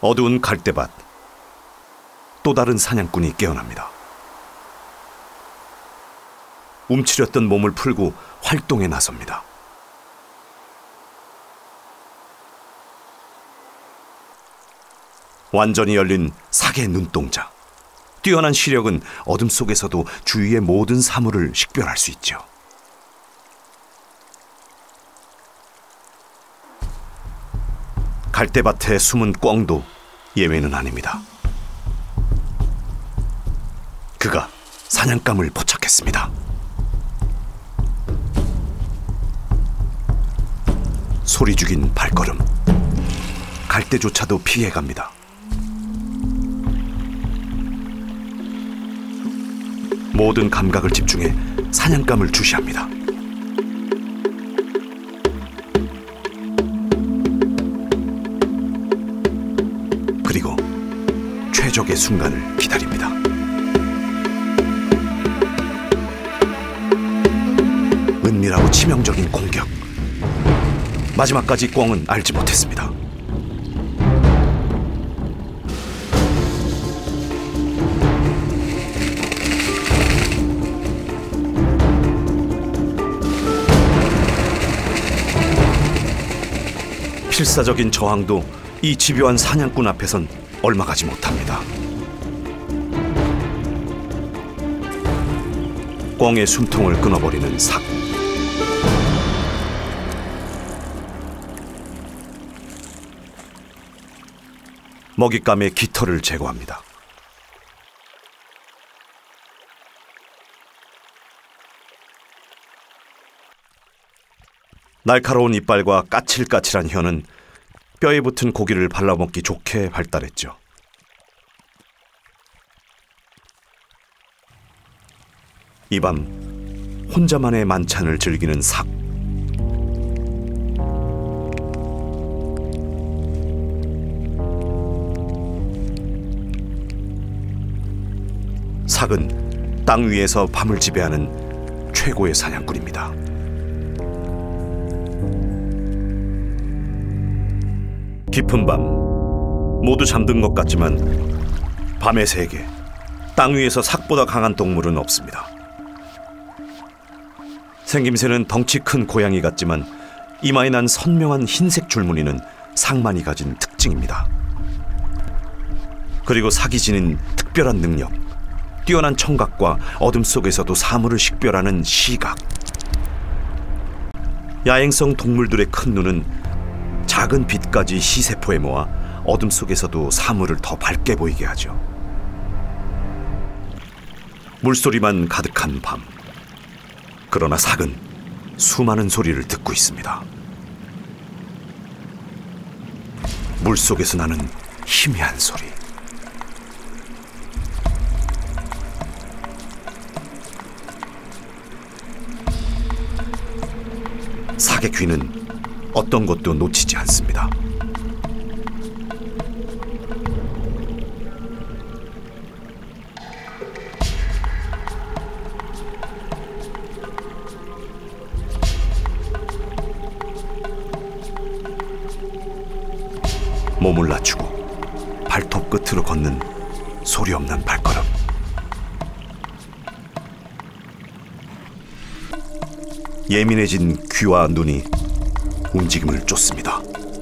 어두운 갈대밭. 또 다른 사냥꾼이 깨어납니다. 움츠렸던 몸을 풀고 활동에 나섭니다. 완전히 열린 삭의 눈동자. 뛰어난 시력은 어둠 속에서도 주위의 모든 사물을 식별할 수 있죠. 갈대밭에 숨은 꿩도 예외는 아닙니다. 그가 사냥감을 포착했습니다. 소리 죽인 발걸음. 갈대조차도 피해갑니다. 모든 감각을 집중해 사냥감을 주시합니다. 그리고 최적의 순간을 기다립니다. 은밀하고 치명적인 공격. 마지막까지 꿩은 알지 못했습니다. 필사적인 저항도 이 집요한 사냥꾼 앞에선 얼마 가지 못합니다. 꿩의 숨통을 끊어버리는 삭. 먹잇감의 깃털을 제거합니다. 날카로운 이빨과 까칠까칠한 혀는 뼈에 붙은 고기를 발라먹기 좋게 발달했죠. 이 밤 혼자만의 만찬을 즐기는 삭. 삭은 땅 위에서 밤을 지배하는 최고의 사냥꾼입니다. 깊은 밤, 모두 잠든 것 같지만 밤의 세계, 땅 위에서 삭보다 강한 동물은 없습니다. 생김새는 덩치 큰 고양이 같지만 이마에 난 선명한 흰색 줄무늬는 삭만이 가진 특징입니다. 그리고 삭이 지닌 특별한 능력, 뛰어난 청각과 어둠 속에서도 사물을 식별하는 시각. 야행성 동물들의 큰 눈은 작은 빛까지 시세포에 모아 어둠 속에서도 사물을 더 밝게 보이게 하죠. 물소리만 가득한 밤. 그러나 삭은 수많은 소리를 듣고 있습니다. 물속에서 나는 희미한 소리. 삭의 귀는 어떤 것도 놓치지 않습니다. 몸을 낮추고 발톱 끝으로 걷는 소리 없는 발걸음. 예민해진 귀와 눈이 움직임을 쫓습니다.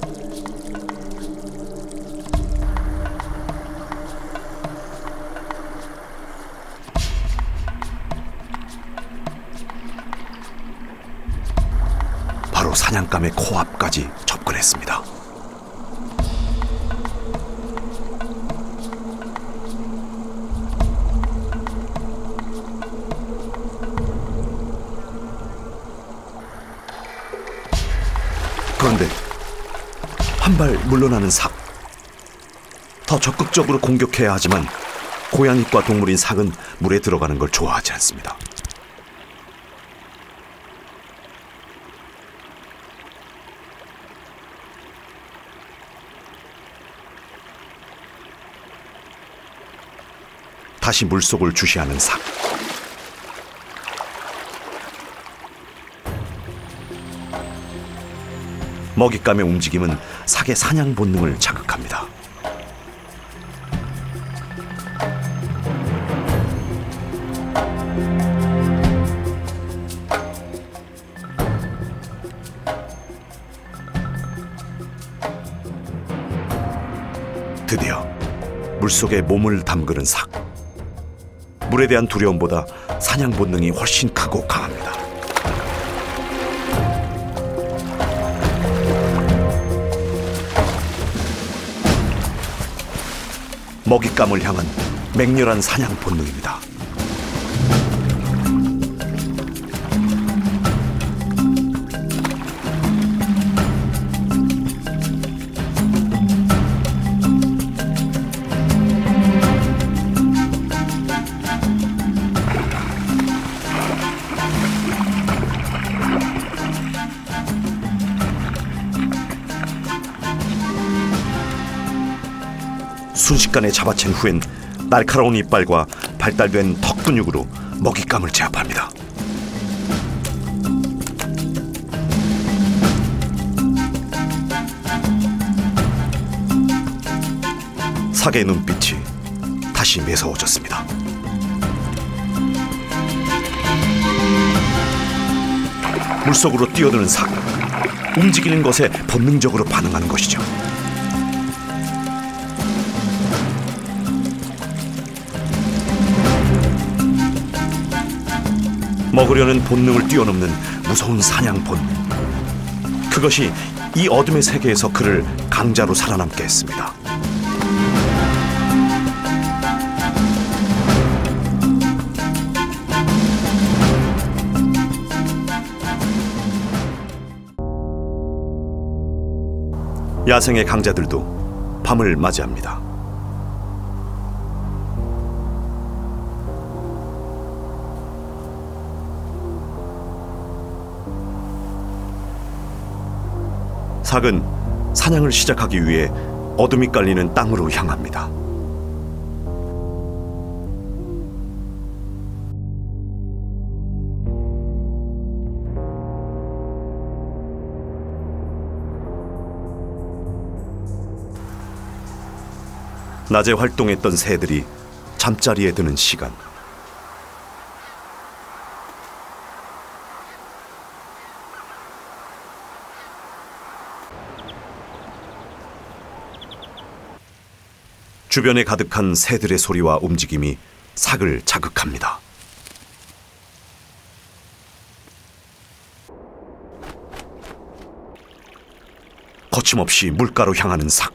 바로 사냥감의 코앞까지 접근했습니다. 그런데 한 발 물러나는 삭. 더 적극적으로 공격해야 하지만 고양이과 동물인 삭은 물에 들어가는 걸 좋아하지 않습니다. 다시 물속을 주시하는 삭. 먹잇감의 움직임은 삭의 사냥 본능을 자극합니다. 드디어 물속에 몸을 담그는 삭. 물에 대한 두려움보다 사냥 본능이 훨씬 크고 강합니다. 먹잇감을 향한 맹렬한 사냥 본능입니다. 순식간에 잡아챈 후엔 날카로운 이빨과 발달된 턱 근육으로 먹잇감을 제압합니다. 삭의 눈빛이 다시 매서워졌습니다. 물속으로 뛰어드는 삭. 움직이는 것에 본능적으로 반응하는 것이죠. 먹으려는 본능을 뛰어넘는 무서운 사냥 본능. 그것이 이 어둠의 세계에서 그를 강자로 살아남게 했습니다. 야생의 강자들도 밤을 맞이합니다. 삭은 사냥을 시작하기 위해 어둠이 깔리는 땅으로 향합니다. 낮에 활동했던 새들이 잠자리에 드는 시간. 주변에 가득한 새들의 소리와 움직임이 삭을 자극합니다. 거침없이 물가로 향하는 삭.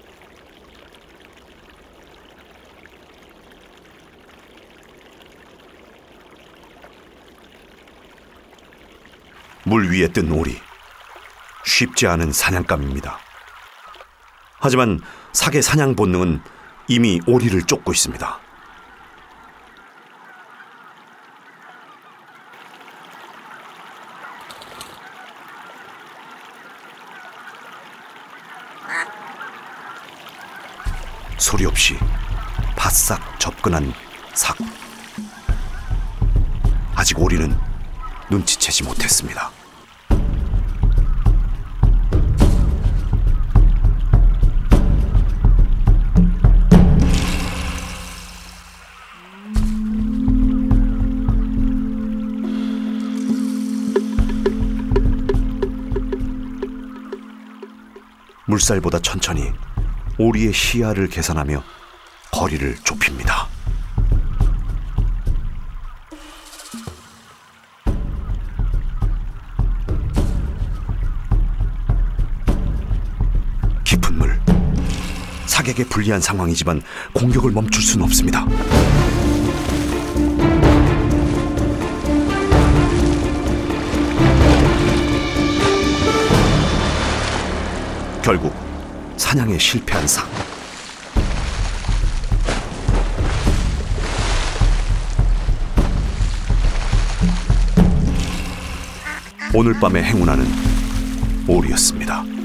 물 위에 뜬 오리. 쉽지 않은 사냥감입니다. 하지만 삭의 사냥 본능은 이미 오리를 쫓고 있습니다. 소리 없이 바싹 접근한 삭. 아직 오리는 눈치채지 못했습니다. 물살보다 천천히 오리의 시야를 계산하며 거리를 좁힙니다. 깊은 물. 삭에게 불리한 상황이지만 공격을 멈출 수는 없습니다. 결국 사냥에 실패한 삭. 오늘 밤의 행운아는 오리였습니다.